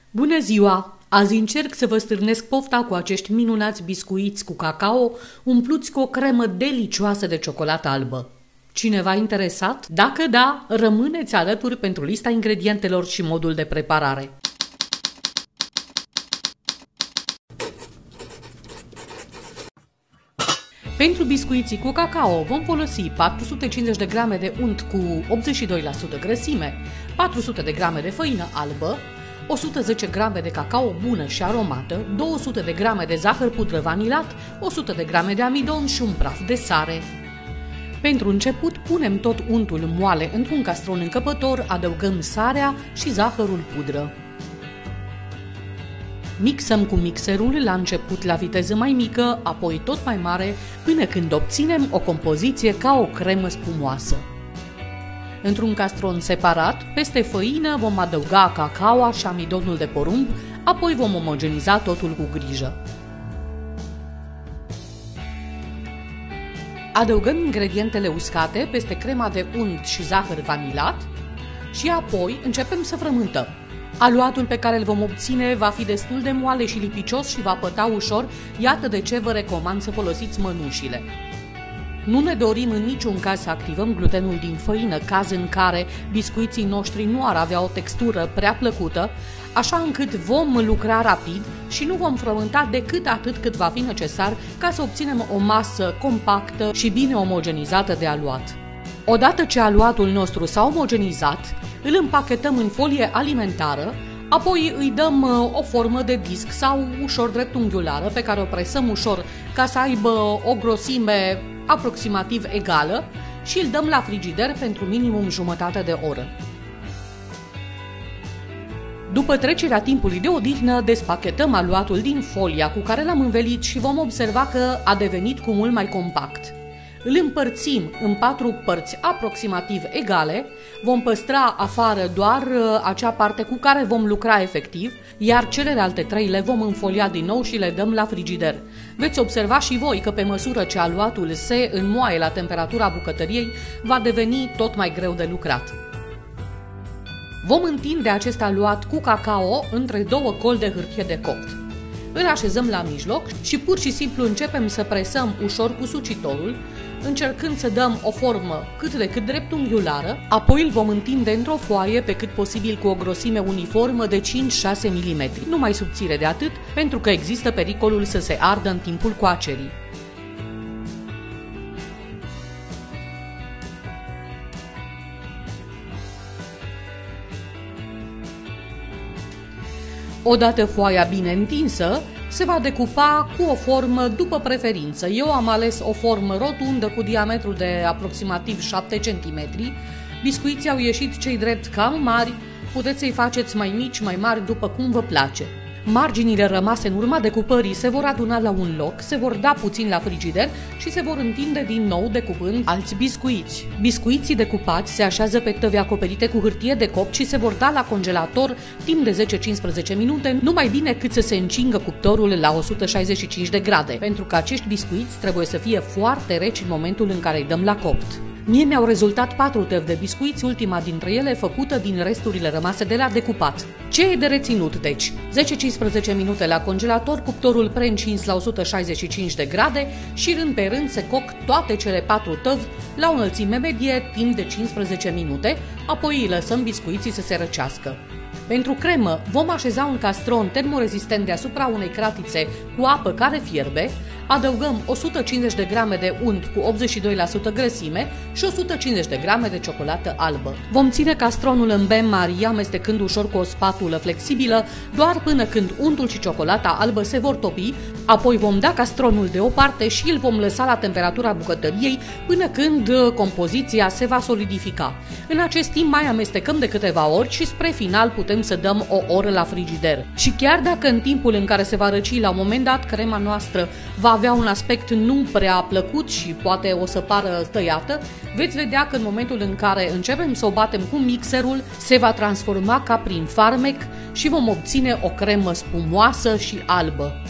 Bună ziua! Azi încerc să vă stârnesc pofta cu acești minunați biscuiți cu cacao umpluți cu o cremă delicioasă de ciocolată albă. Cineva interesat? Dacă da, rămâneți alături pentru lista ingredientelor și modul de preparare. Pentru biscuiții cu cacao vom folosi 450 de grame de unt cu 82% grăsime, 400 de grame de făină albă, 110 grame de cacao bună și aromată, 200 de grame de zahăr pudră vanilat, 100 de grame de amidon și un praf de sare. Pentru început, punem tot untul moale într-un castron încăpător, adăugăm sarea și zahărul pudră. Mixăm cu mixerul la început la viteză mai mică, apoi tot mai mare, până când obținem o compoziție ca o cremă spumoasă. Într-un castron separat, peste făină vom adăuga cacaoa și amidonul de porumb, apoi vom omogeniza totul cu grijă. Adăugăm ingredientele uscate peste crema de unt și zahăr vanilat și apoi începem să frământăm. Aluatul pe care îl vom obține va fi destul de moale și lipicios și va păta ușor, iată de ce vă recomand să folosiți mănușile. Nu ne dorim în niciun caz să activăm glutenul din făină, caz în care biscuiții noștri nu ar avea o textură prea plăcută, așa încât vom lucra rapid și nu vom frământa decât atât cât va fi necesar ca să obținem o masă compactă și bine omogenizată de aluat. Odată ce aluatul nostru s-a omogenizat, îl împachetăm în folie alimentară, apoi îi dăm o formă de disc sau ușor dreptunghiulară pe care o presăm ușor ca să aibă o grosime aproximativ egală și îl dăm la frigider pentru minimum jumătate de oră. După trecerea timpului de odihnă, despachetăm aluatul din folia cu care l-am învelit și vom observa că a devenit cu mult mai compact. Îl împărțim în 4 părți aproximativ egale, vom păstra afară doar acea parte cu care vom lucra efectiv, iar celelalte 3 le vom înfolia din nou și le dăm la frigider. Veți observa și voi că pe măsură ce aluatul se înmoaie la temperatura bucătăriei, va deveni tot mai greu de lucrat. Vom întinde acest aluat cu cacao între 2 coli de hârtie de copt. Îl așezăm la mijloc și pur și simplu începem să presăm ușor cu sucitorul, încercând să dăm o formă cât de cât dreptunghiulară, apoi îl vom întinde într-o foaie pe cât posibil cu o grosime uniformă de 5-6 mm, nu mai subțire de atât, pentru că există pericolul să se ardă în timpul coacerii. Odată foaia bine întinsă, se va decupa cu o formă după preferință. Eu am ales o formă rotundă cu diametru de aproximativ 7 cm. Biscuiții au ieșit cei drept cam mari, puteți să-i faceți mai mici, mai mari, după cum vă place. Marginile rămase în urma decupării se vor aduna la un loc, se vor da puțin la frigider și se vor întinde din nou decupând alți biscuiți. Biscuiții decupați se așează pe tăvi acoperite cu hârtie de copt și se vor da la congelator timp de 10-15 minute, numai bine cât să se încingă cuptorul la 165 de grade, pentru că acești biscuiți trebuie să fie foarte reci în momentul în care îi dăm la copt. Mie mi-au rezultat 4 tăvi de biscuiți, ultima dintre ele făcută din resturile rămase de la decupat. Ce e de reținut, deci? 10-15 minute la congelator, cuptorul preîncins la 165 de grade și rând pe rând se coc toate cele 4 tăvi la o înălțime medie timp de 15 minute, apoi îi lăsăm biscuiții să se răcească. Pentru cremă vom așeza un castron termorezistent deasupra unei cratițe cu apă care fierbe, adăugăm 150 de grame de unt cu 82% grăsime și 150 de grame de ciocolată albă. Vom ține castronul în bain marie, amestecând ușor cu o spatulă flexibilă, doar până când untul și ciocolata albă se vor topi, apoi vom da castronul deoparte și îl vom lăsa la temperatura bucătăriei până când compoziția se va solidifica. În acest timp mai amestecăm de câteva ori și spre final putem să dăm o oră la frigider. Și chiar dacă în timpul în care se va răci la un moment dat crema noastră va avea un aspect nu prea plăcut și poate o să pară tăiată, veți vedea că în momentul în care începem să o batem cu mixerul, se va transforma ca prin farmec și vom obține o cremă spumoasă și albă.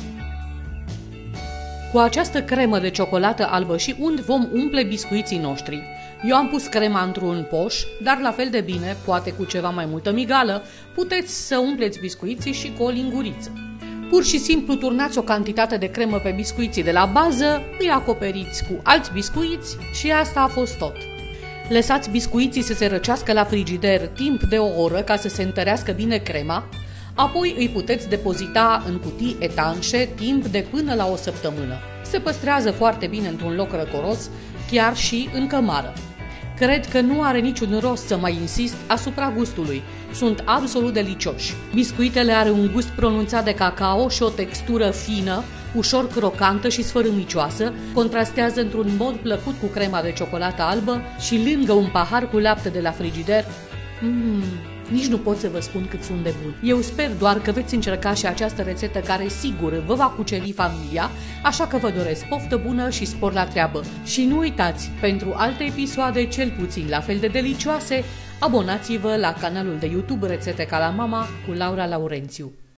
Cu această cremă de ciocolată albă și unt vom umple biscuiții noștri. Eu am pus crema într-un poș, dar la fel de bine, poate cu ceva mai multă migală, puteți să umpleți biscuiții și cu o linguriță. Pur și simplu turnați o cantitate de cremă pe biscuiții de la bază, îi acoperiți cu alți biscuiți și asta a fost tot. Lăsați biscuiții să se răcească la frigider timp de o oră ca să se întărească bine crema, apoi îi puteți depozita în cutii etanșe timp de până la o săptămână. Se păstrează foarte bine într-un loc răcoros, chiar și în cămară. Cred că nu are niciun rost să mai insist asupra gustului. Sunt absolut delicioși. Biscuitele are un gust pronunțat de cacao și o textură fină, ușor crocantă și sfărâmicioasă, contrastează într-un mod plăcut cu crema de ciocolată albă și lângă un pahar cu lapte de la frigider. Nici nu pot să vă spun cât sunt de buni. Eu sper doar că veți încerca și această rețetă care sigur vă va cuceri familia, așa că vă doresc poftă bună și spor la treabă. Și nu uitați, pentru alte episoade cel puțin la fel de delicioase, abonați-vă la canalul de YouTube Rețete ca la mama cu Laura Laurențiu.